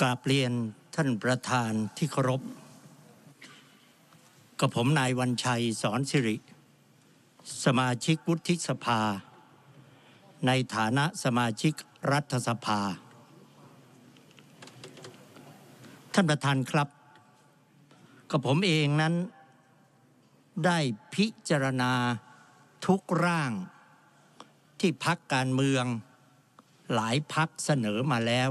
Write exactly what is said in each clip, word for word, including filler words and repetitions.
กราบเรียนท่านประธานที่เคารพกับผมนายวันชัยสอนสิริสมาชิกวุฒิสภาในฐานะสมาชิกรัฐสภาท่านประธานครับกับผมเองนั้นได้พิจารณาทุกร่างที่พรรคการเมืองหลายพรรคเสนอมาแล้ว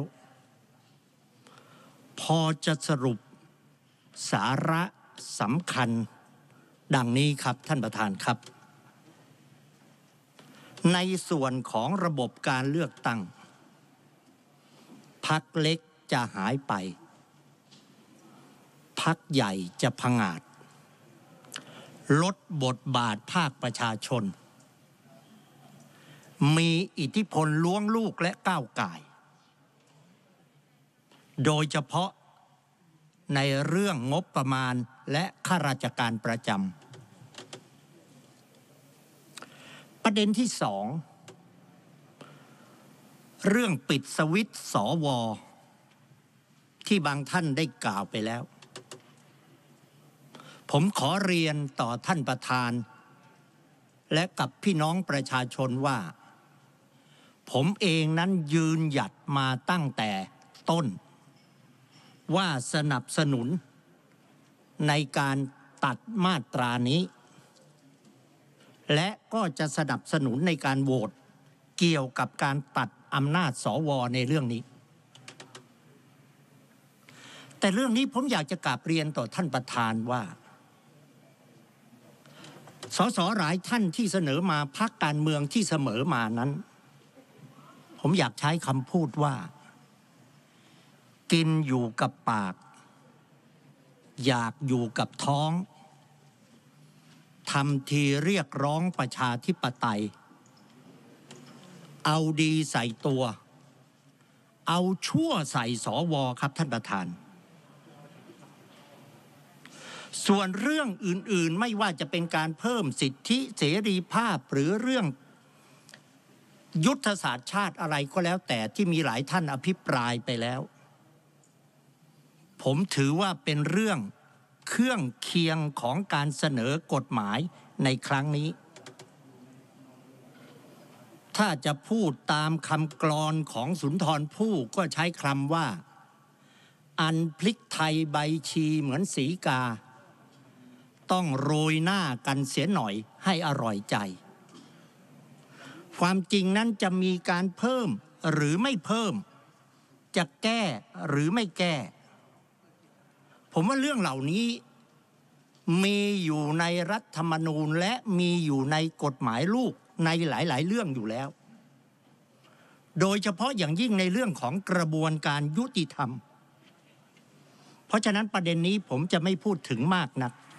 พอจะสรุปสาระสำคัญดังนี้ครับท่านประธานครับในส่วนของระบบการเลือกตั้งพรรคเล็กจะหายไปพรรคใหญ่จะผงาดลดบทบาทภาคประชาชนมีอิทธิพลล้วงลูกและก้าวก่ายโดยเฉพาะในเรื่องงบประมาณและข้าราชการประจำประเด็นที่สองเรื่องปิดสวิตช์สวที่บางท่านได้กล่าวไปแล้วผมขอเรียนต่อท่านประธานและกับพี่น้องประชาชนว่าผมเองนั้นยืนหยัดมาตั้งแต่ต้นว่าสนับสนุนในการตัดมาตรานี้และก็จะสนับสนุนในการโหวตเกี่ยวกับการตัดอำนาจสวในเรื่องนี้แต่เรื่องนี้ผมอยากจะกราบเรียนต่อท่านประธานว่าสสหลายท่านที่เสนอมาพรรคการเมืองที่เสมอมานั้นผมอยากใช้คำพูดว่ากินอยู่กับปากอยากอยู่กับท้องทำทีเรียกร้องประชาธิปไตยเอาดีใส่ตัวเอาชั่วใส่สวครับท่านประธานส่วนเรื่องอื่นๆไม่ว่าจะเป็นการเพิ่มสิทธิเสรีภาพหรือเรื่องยุทธศาสตร์ชาติอะไรก็แล้วแต่ที่มีหลายท่านอภิปรายไปแล้วผมถือว่าเป็นเรื่องเครื่องเคียงของการเสนอกฎหมายในครั้งนี้ถ้าจะพูดตามคำกลอนของสุนทรภู่ก็ใช้คำว่าอันพลิกไทยใบชีเหมือนสีกาต้องโรยหน้ากันเสียหน่อยให้อร่อยใจความจริงนั้นจะมีการเพิ่มหรือไม่เพิ่มจะแก้หรือไม่แก้ผมว่าเรื่องเหล่านี้มีอยู่ในรัฐธรรมนูญและมีอยู่ในกฎหมายลูกในหลายๆเรื่องอยู่แล้วโดยเฉพาะอย่างยิ่งในเรื่องของกระบวนการยุติธรรมเพราะฉะนั้นประเด็นนี้ผมจะไม่พูดถึงมากนัก